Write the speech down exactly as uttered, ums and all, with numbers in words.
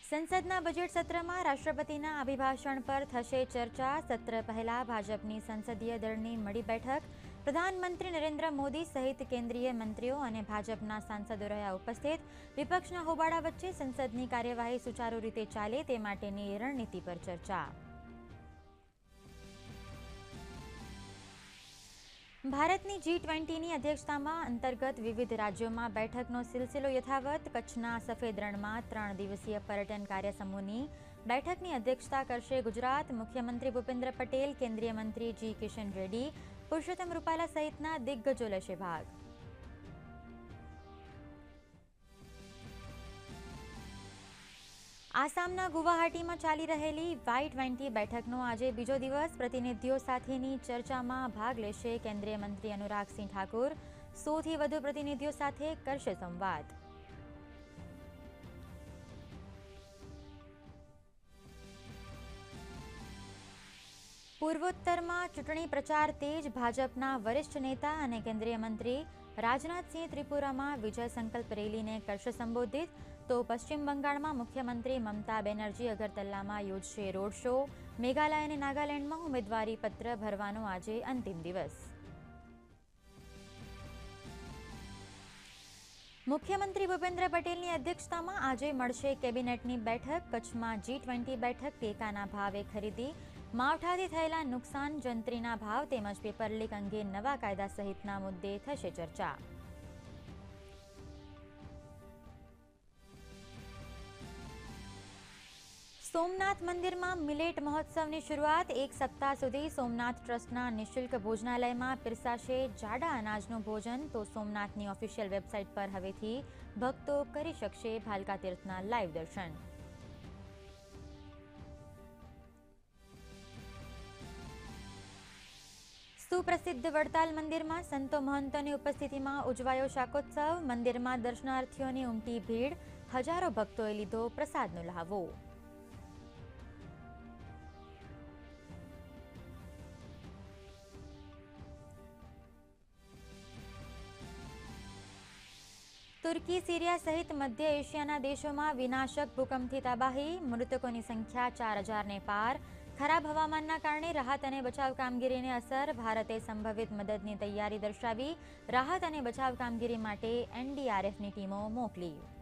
સંસદના બજેટ સત્રમાં રાષ્ટ્રપતિના અભિભાષણ પર થશે ચર્ચા. સત્ર પહેલા ભાજપની સંસદીય દળની મળી બેઠક. પ્રધાનમંત્રી નરેન્દ્ર મોદી સહિત કેન્દ્રીય મંત્રીઓ અને ભાજપના સાંસદો રહ્યા ઉપસ્થિત. વિપક્ષના હોબાળા વચ્ચે સંસદની કાર્યવાહી સુચારુ રીતે ચાલે તે માટેની રણનીતિ પર ચર્ચા. ભારતની જી ટ્વેન્ટીની અધ્યક્ષતામાં અંતર્ગત વિવિધ રાજ્યોમાં બેઠકનો સિલસિલો યથાવત. કચ્છના સફેદ રણમાં ત્રણ દિવસીય પર્યટન કાર્યસમૂહની બેઠકની અધ્યક્ષતા કરશે ગુજરાત. મુખ્યમંત્રી ભૂપેન્દ્ર પટેલ, કેન્દ્રીય મંત્રી જી કિશન રેડ્ડી, પુરુષોત્તમ રૂપાલા સહિતના દિગ્ગજો લેશે ભાગ. આસામના ગુવાહાટીમાં ચાલી રહેલી વાય ટ્વેન્ટી બેઠકનો આજે બીજો દિવસ. પ્રતિનિધિઓ સાથેની ચર્ચામાં ભાગ લેશે કેન્દ્રીય મંત્રી અનુરાગસિંહ ઠાકુર. સોથી વધુ પ્રતિનિધિઓ સાથે કરશે સંવાદ. પૂર્વોત્તરમાં ચૂંટણી પ્રચાર તેજ. ભાજપના વરિષ્ઠ નેતા અને કેન્દ્રીય મંત્રી રાજનાથસિંહ ત્રિપુરામાં વિજય સંકલ્પ રેલીને કરશે સંબોધિત. તો પશ્ચિમ બંગાળમાં મુખ્યમંત્રી મમતા બેનર્જી અગરતલામાં યોજશે રોડ શો. મેઘાલય અને નાગાલેન્ડમાં ઉમેદવારી પત્ર ભરવાનો આજે અંતિમ દિવસ. મુખ્યમંત્રી ભૂપેન્દ્ર પટેલની અધ્યક્ષતામાં આજે મળશે કેબિનેટની બેઠક. કચ્છમાં જી ટ્વેન્ટી બેઠક. ટેકાના ભાવે ખરીદી, માવઠાથી થયેલા નુકસાન, જંત્રીના ભાવ તેમજ પેપર લીક અંગે નવા કાયદા સહિતના મુદ્દે થશે ચર્ચા. સોમનાથ મંદિરમાં મિલેટ મહોત્સવની શરૂઆત. એક સપ્તાહ સુધી સોમનાથ ટ્રસ્ટના નિઃશુલ્ક ભોજનાલયમાં પીરસાશે જાડા અનાજનું ભોજન. તો સોમનાથની ઓફિશિયલ વેબસાઇટ પર હવેથી ભક્તો કરી શકશે ભાલકા તીર્થના લાઈવ દર્શન. સુપ્રસિદ્ધ વડતાલ મંદિરમાં સંતો મહંતોની ઉપસ્થિતિમાં ઉજવાયો શાકોત્સવ. મંદિરમાં દર્શનાર્થીઓની ઉમટી ભીડ. હજારો ભક્તોએ લીધો પ્રસાદનો લહાવો. તુર્કી, સિરિયા સહિત મધ્ય એશિયાના દેશોમાં વિનાશક ભૂકંપથી તબાહી. મૃતકોની સંખ્યા ચાર હજારને પાર. ખરાબ હવામાનના કારણે રાહત અને બચાવ કામગીરીને અસર. ભારતે સંભવિત મદદની તૈયારી દર્શાવી. રાહત અને બચાવ કામગીરી માટે એનડીઆરએફની ટીમો મોકલી.